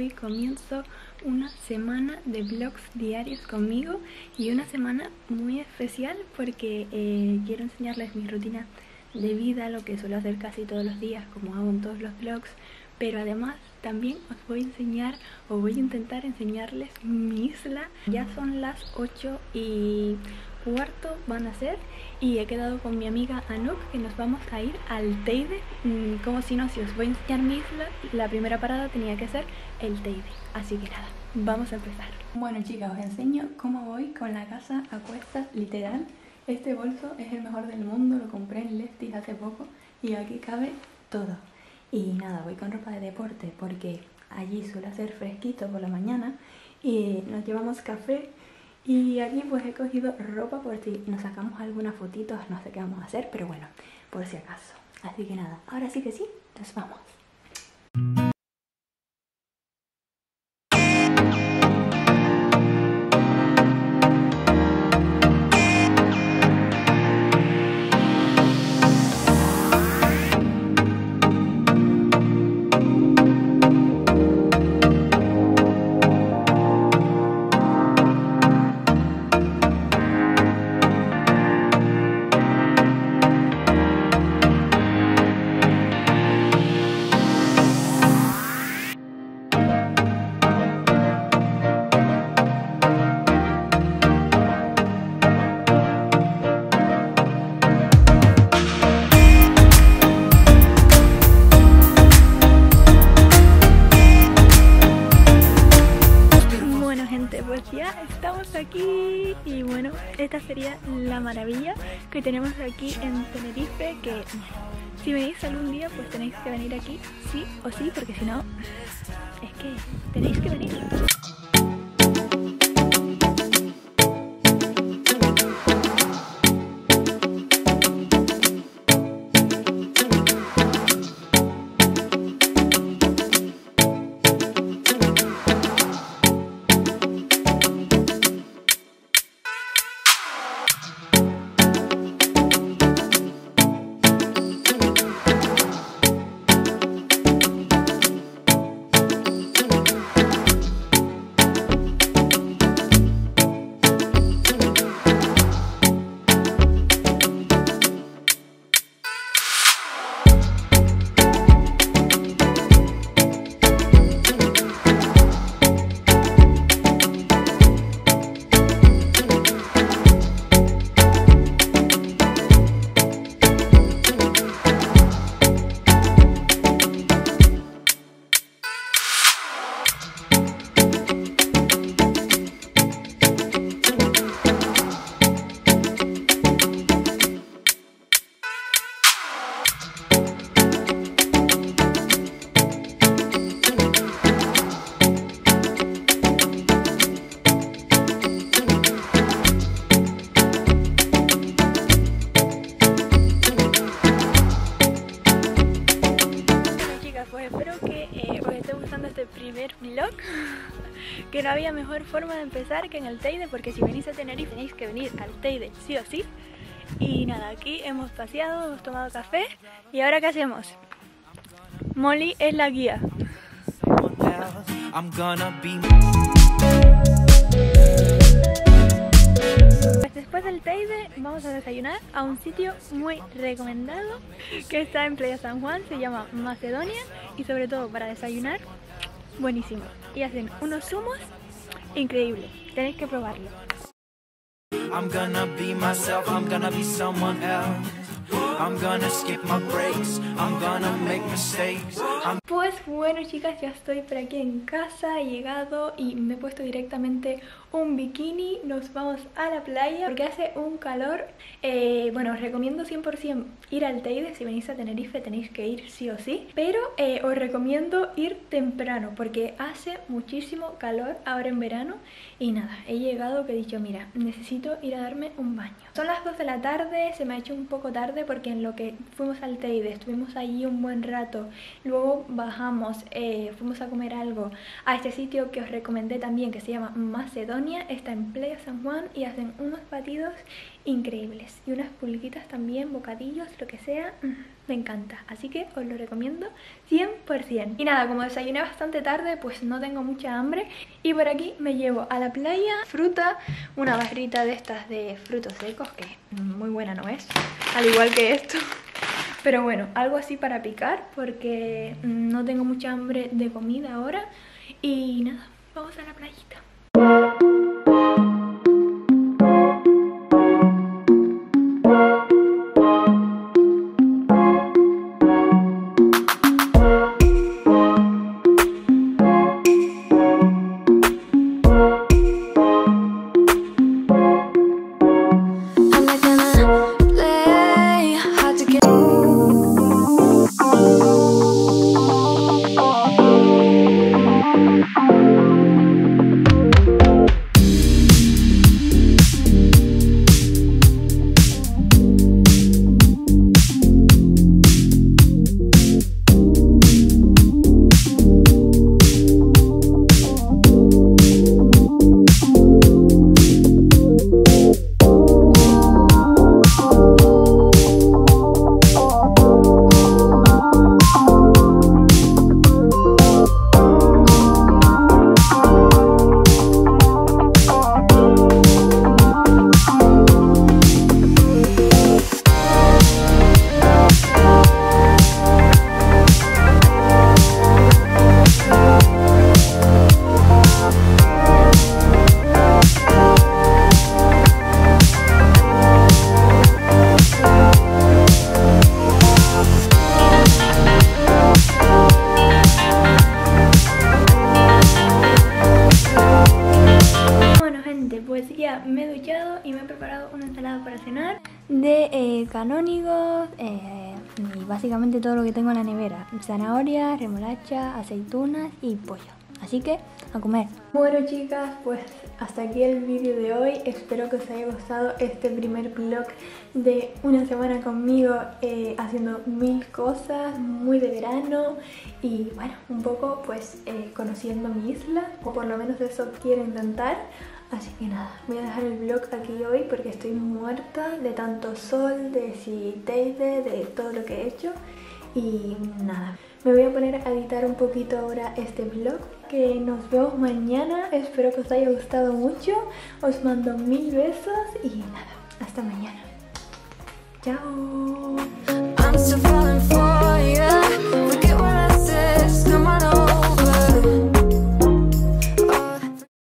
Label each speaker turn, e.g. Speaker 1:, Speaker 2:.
Speaker 1: hoy comienzo una semana de vlogs diarios conmigo y una semana muy especial porque quiero enseñarles mi rutina de vida, lo que suelo hacer casi todos los días, como hago en todos los vlogs, pero además también os voy a enseñar o voy a intentar enseñarles mi isla. Ya son las 8:15 van a ser y he quedado con mi amiga Anouk que nos vamos a ir al Teide. Como si no, si os voy a enseñar mi isla, la primera parada tenía que ser el Teide, así que nada, vamos a empezar. Bueno chicas, os enseño cómo voy con la casa a cuestas, literal. Este bolso es el mejor del mundo, lo compré en Lefties hace poco y aquí cabe todo. Y nada, voy con ropa de deporte porque allí suele hacer fresquito por la mañana y nos llevamos café. Y aquí pues he cogido ropa por si nos sacamos algunas fotitos, no sé qué vamos a hacer, pero bueno, por si acaso. Así que nada, ahora sí que sí, nos vamos. Pues ya estamos aquí y bueno, esta sería la maravilla que tenemos aquí en Tenerife, que si venís algún día pues tenéis que venir aquí sí o sí, porque si no es que tenéis que venir. Pues espero que os esté gustando este primer vlog, que no había mejor forma de empezar que en el Teide, porque si venís a Tenerife tenéis que venir al Teide sí o sí. Y nada, aquí hemos paseado, hemos tomado café y ahora ¿qué hacemos? Molly es la guía. Pues después del Teide vamos a desayunar a un sitio muy recomendado que está en Playa San Juan, se llama Macedonia y sobre todo para desayunar, buenísimo. Y hacen unos zumos increíbles, tenéis que probarlo. I'm gonna be myself, I'm gonna be someone else. I'm gonna skip my breaks, I'm gonna make mistakes. Pues bueno chicas, ya estoy por aquí en casa, he llegado y me he puesto directamente un bikini. Nos vamos a la playa porque hace un calor. Bueno, os recomiendo 100% ir al Teide. Si venís a Tenerife tenéis que ir sí o sí, pero os recomiendo ir temprano porque hace muchísimo calor ahora en verano. Y nada, he llegado que he dicho, mira, necesito ir a darme un baño. Son las 2 de la tarde, se me ha hecho un poco tarde porque en lo que fuimos al Teide estuvimos allí un buen rato, luego bajamos, fuimos a comer algo a este sitio que os recomendé también que se llama Macedonia. Colonia está en Playa San Juan y hacen unos batidos increíbles y unas pulguitas también, bocadillos, lo que sea, me encanta, así que os lo recomiendo 100%. Y nada, como desayuné bastante tarde, pues no tengo mucha hambre y por aquí me llevo a la playa fruta, una barrita de estas de frutos secos, que muy buena no es, al igual que esto. Pero bueno, algo así para picar porque no tengo mucha hambre de comida ahora. Y nada, vamos a la playita. Pues ya me he duchado y me he preparado una ensalada para cenar de canónigos y básicamente todo lo que tengo en la nevera: zanahoria, remolacha, aceitunas y pollo. Así que a comer. Bueno chicas, pues hasta aquí el vídeo de hoy. Espero que os haya gustado este primer vlog de una semana conmigo haciendo 1000 cosas, muy de verano y bueno, un poco pues conociendo mi isla, o por lo menos eso quiero intentar. Así que nada, voy a dejar el vlog aquí hoy porque estoy muerta de tanto sol, de Teide, de todo lo que he hecho. Y nada, me voy a poner a editar un poquito ahora este vlog, que nos vemos mañana. Espero que os haya gustado mucho. Os mando 1000 besos y nada, hasta mañana. Chao.